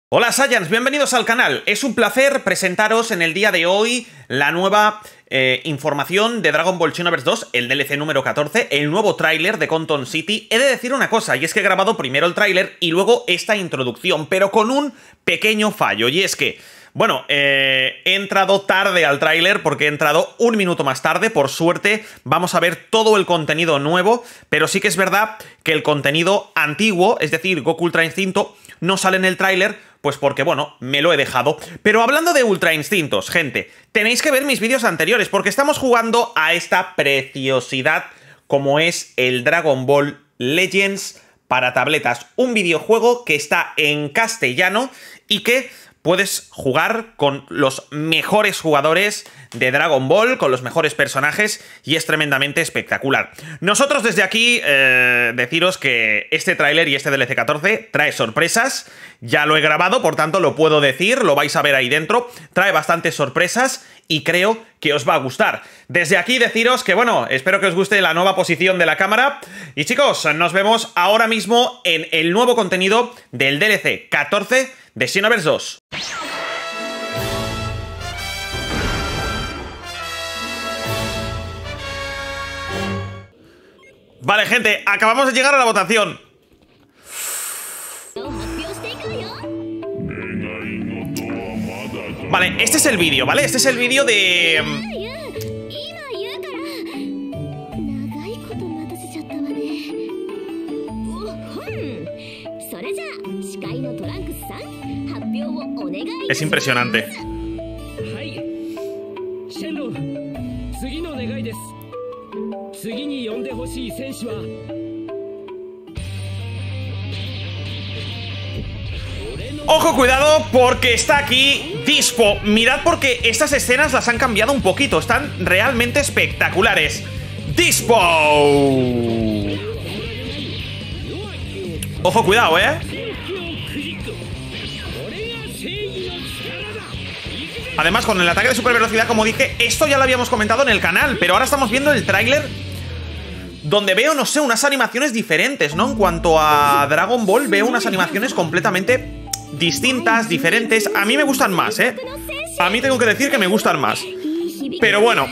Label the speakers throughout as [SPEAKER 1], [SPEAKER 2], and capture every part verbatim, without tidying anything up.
[SPEAKER 1] Hola Saiyans, bienvenidos al canal. Es un placer presentaros en el día de hoy la nueva eh, información de Dragon Ball Xenoverse dos, el D L C número catorce, el nuevo tráiler de Conton City. He de decir una cosa, y es que he grabado primero el tráiler y luego esta introducción, pero con un pequeño fallo, y es que, bueno, eh, he entrado tarde al tráiler porque he entrado un minuto más tarde. Por suerte vamos a ver todo el contenido nuevo, pero sí que es verdad que el contenido antiguo, es decir, Goku Ultra Instinto, no sale en el tráiler, pues porque, bueno, me lo he dejado. Pero hablando de Ultra Instintos, gente, tenéis que ver mis vídeos anteriores porque estamos jugando a esta preciosidad como es el Dragon Ball Legends para tabletas. Un videojuego que está en castellano y que puedes jugar con los mejores jugadores de Dragon Ball, con los mejores personajes, y es tremendamente espectacular. Nosotros desde aquí eh, deciros que este tráiler y este D L C catorce trae sorpresas. Ya lo he grabado, por tanto lo puedo decir, lo vais a ver ahí dentro. Trae bastantes sorpresas y creo que os va a gustar. Desde aquí deciros que, bueno, espero que os guste la nueva posición de la cámara. Y chicos, nos vemos ahora mismo en el nuevo contenido del D L C catorce de Xenoverse dos. Vale, gente, acabamos de llegar a la votación. Vale, este es el vídeo, ¿vale? Este es el vídeo de... Es impresionante. Ojo, cuidado, porque está aquí Dispo. Mirad porque estas escenas las han cambiado un poquito. Están realmente espectaculares. Dispo. Ojo, cuidado, ¿eh? Además, con el ataque de super velocidad, como dije, esto ya lo habíamos comentado en el canal, pero ahora estamos viendo el tráiler donde veo, no sé, unas animaciones diferentes, ¿no? En cuanto a Dragon Ball, veo unas animaciones completamente distintas, diferentes. A mí me gustan más, ¿eh? A mí tengo que decir que me gustan más. Pero bueno.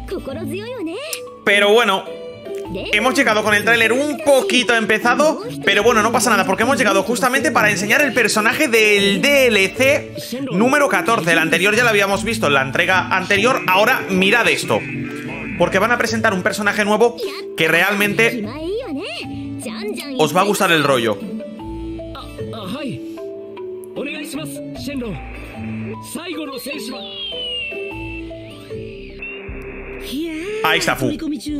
[SPEAKER 1] Pero bueno. Hemos llegado con el tráiler un poquito empezado, pero bueno, no pasa nada, porque hemos llegado justamente para enseñar el personaje del D L C número catorce. El anterior ya lo habíamos visto en la entrega anterior. Ahora mirad esto, porque van a presentar un personaje nuevo que realmente os va a gustar el rollo. Ahí está Fu.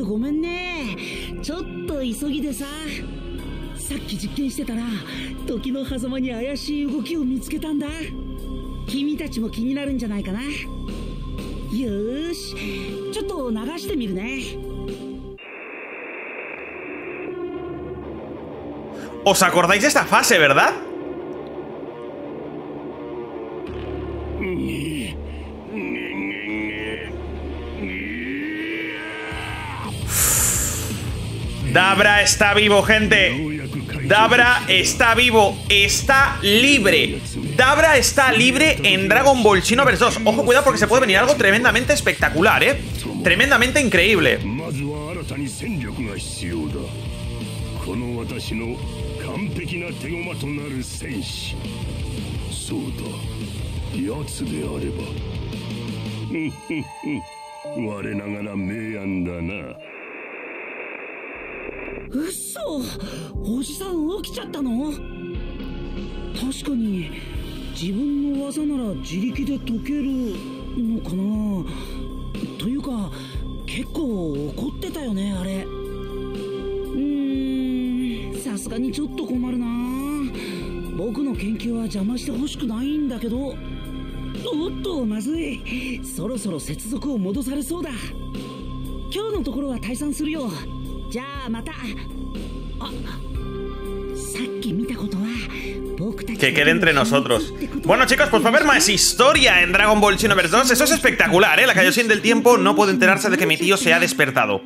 [SPEAKER 1] ¿Os acordáis de esta fase, verdad? Dabra está vivo, gente. Dabra está vivo. Está libre. Dabra está libre en Dragon Ball Xenoverse dos. Ojo, cuidado, porque se puede venir algo tremendamente espectacular, ¿eh? Tremendamente increíble. Que quede entre nosotros. Bueno, chicos, pues va a haber más historia en Dragon Ball Xenoverse dos. Eso es espectacular, ¿eh? La Kaioshin del tiempo no puede enterarse de que mi tío se ha despertado.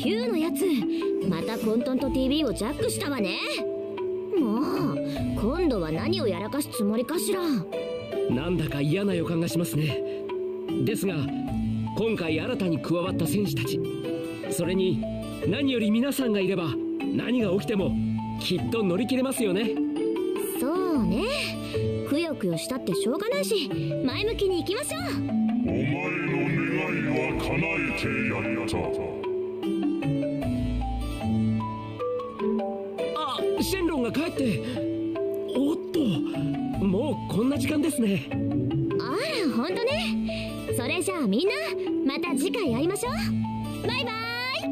[SPEAKER 2] キューのやつまたコントンと ティービー をジャックしたわね。もう今度は何をやらかすつもりかしら。
[SPEAKER 3] なんだか嫌な予感がしますね。ですが今回新たに加わった選手たち、それに何より皆さんがいれば何が起きてもきっと乗り切れますよね。
[SPEAKER 2] そうね、くよくよしたってしょうがないし前向きに行きましょう。
[SPEAKER 4] お前の願いは叶えてやった。
[SPEAKER 3] あ、シェンロンが帰って。おっと、もうこんな時間ですね。
[SPEAKER 2] あら、ほんとね。それじゃあみんなまた次回会いましょう。バイバイ。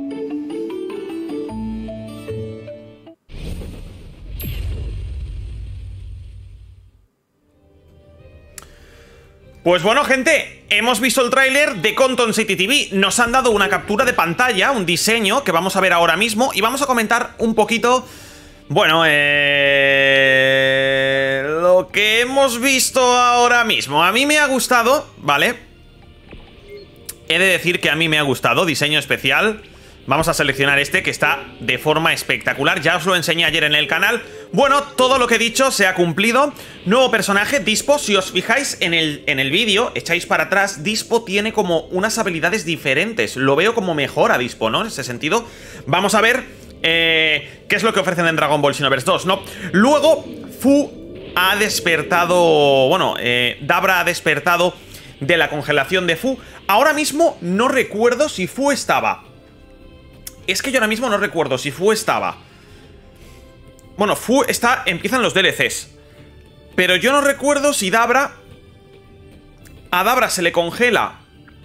[SPEAKER 1] Pues bueno, gente, hemos visto el tráiler de Conton City T V. Nos han dado una captura de pantalla, un diseño que vamos a ver ahora mismo. Y vamos a comentar un poquito, bueno, eh, lo que hemos visto ahora mismo. A mí me ha gustado, ¿vale? He de decir que a mí me ha gustado, diseño especial. Vamos a seleccionar este que está de forma espectacular. Ya os lo enseñé ayer en el canal. Bueno, todo lo que he dicho se ha cumplido. Nuevo personaje, Dispo. Si os fijáis en el, en el vídeo, echáis para atrás, Dispo tiene como unas habilidades diferentes. Lo veo como mejor a Dispo, ¿no? En ese sentido. Vamos a ver eh, qué es lo que ofrecen en Dragon Ball Xenoverse dos, ¿no? Luego, Fu ha despertado... Bueno, eh, Dabra ha despertado de la congelación de Fu. Ahora mismo no recuerdo si Fu estaba... Es que yo ahora mismo no recuerdo si Fu estaba... Bueno, Fu está... Empiezan los D L Cs. Pero yo no recuerdo si Dabra... A Dabra se le congela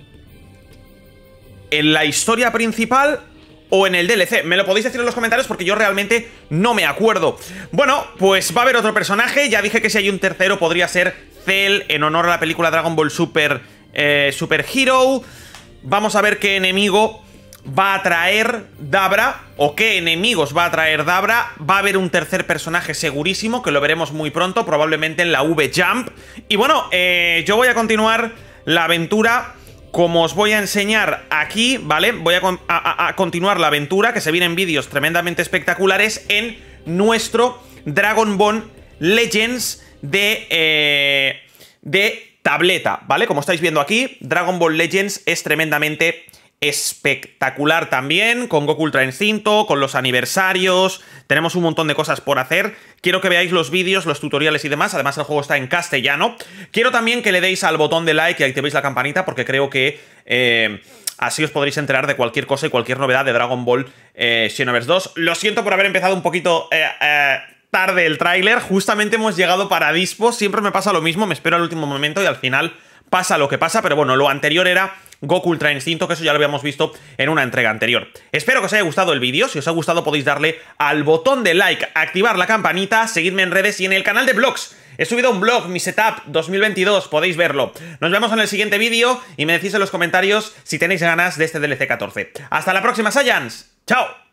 [SPEAKER 1] en la historia principal o en el D L C. Me lo podéis decir en los comentarios porque yo realmente no me acuerdo. Bueno, pues va a haber otro personaje. Ya dije que si hay un tercero podría ser Cell, en honor a la película Dragon Ball Super, eh, Super Hero. Vamos a ver qué enemigo va a traer Dabra, o qué enemigos va a traer Dabra. Va a haber un tercer personaje segurísimo, que lo veremos muy pronto, probablemente en la V-Jump. Y bueno, eh, yo voy a continuar la aventura como os voy a enseñar aquí, ¿vale? Voy a, a, a continuar la aventura, que se vienen vídeos tremendamente espectaculares en nuestro Dragon Ball Legends de, eh, de tableta, ¿vale? Como estáis viendo aquí, Dragon Ball Legends es tremendamente espectacular también, con Goku Ultra Instinto, con los aniversarios. Tenemos un montón de cosas por hacer. Quiero que veáis los vídeos, los tutoriales y demás. Además el juego está en castellano. Quiero también que le deis al botón de like y activéis la campanita, porque creo que eh, así os podréis enterar de cualquier cosa y cualquier novedad de Dragon Ball eh, Xenoverse dos. Lo siento por haber empezado un poquito eh, eh, tarde el tráiler. Justamente hemos llegado para Dispo. Siempre me pasa lo mismo, me espero al último momento y al final pasa lo que pasa. Pero bueno, lo anterior era Goku Ultra Instinto, que eso ya lo habíamos visto en una entrega anterior. Espero que os haya gustado el vídeo. Si os ha gustado podéis darle al botón de like, activar la campanita, seguidme en redes y en el canal de vlogs. He subido un vlog, mi setup dos mil veintidós, podéis verlo. Nos vemos en el siguiente vídeo y me decís en los comentarios si tenéis ganas de este D L C catorce. Hasta la próxima, Saiyans. ¡Chao!